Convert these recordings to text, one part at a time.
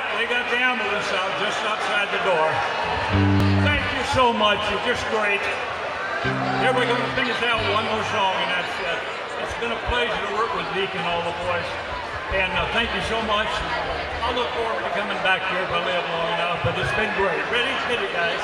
They got the ambulance out just outside the door. Thank you so much. You're just great. Here we're going to finish out one more song, and that's it. It's been a pleasure to work with Deke and all the boys. And thank you so much. I look forward to coming back here if I live long enough, but it's been great. Ready? Hit it, guys.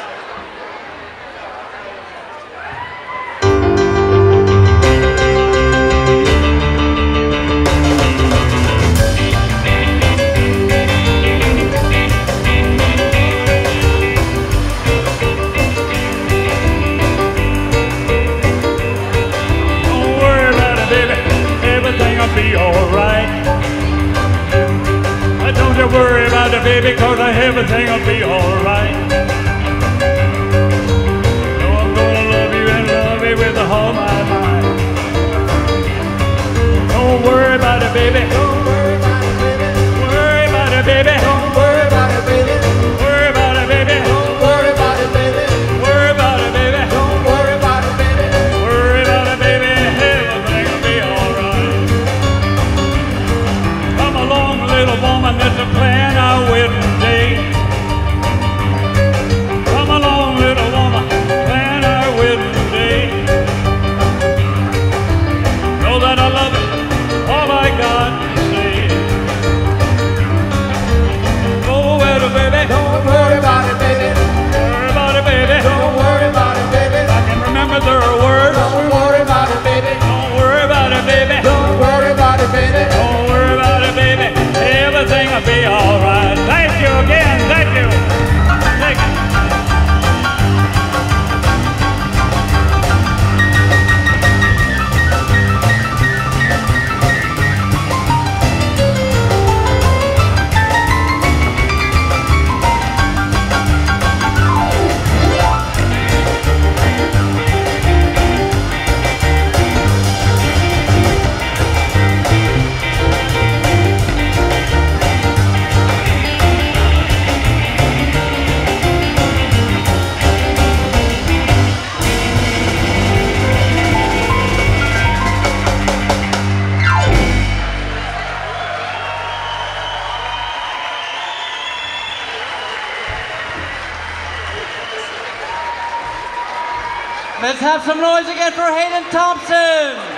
Be alright. Don't you worry about it, baby, cause everything'll be alright. No, I'm gonna love you and love you with all my might. Don't worry about it, baby. Don't worry about it, baby. Worry about it, baby. Don't worry about it, baby. Worry about it, baby. Don't worry about it, baby. Worry about it, baby. Don't worry about it, baby. Worry about it, baby. Everything'll be alright. Come along, little woman, let's plan our wedding day. Come along, little woman, plan our wedding day. Know that I love it, all I got to say. Oh, well, baby, don't worry about it, baby. Worry about it, baby. Don't worry about it, baby. I can remember their words. Don't worry about it, baby. Don't worry about it, baby. Don't worry about it, baby. Don't worry about it, baby. Everything'll be alright. Thank you again. Thank you. Thank you. Let's have some noise again for Hayden Thompson.